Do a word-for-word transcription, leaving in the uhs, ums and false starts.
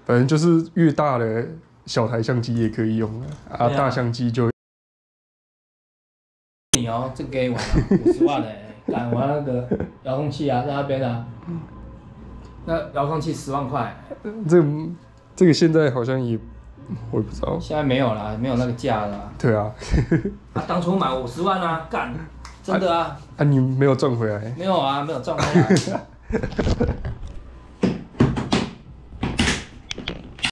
反正就是越大的小台相机也可以用啊，啊，啊大相机就。 你哦，这给我五十万嘞，干我那个遥控器啊，在那边啊，那遥控器十万块。 这个这个现在好像也，我也不知道。 现在没有啦，没有那个价了。 对啊。 啊，当初买五十万啊，干，真的啊。 啊，你没有赚回来？ 没有啊，没有赚回来。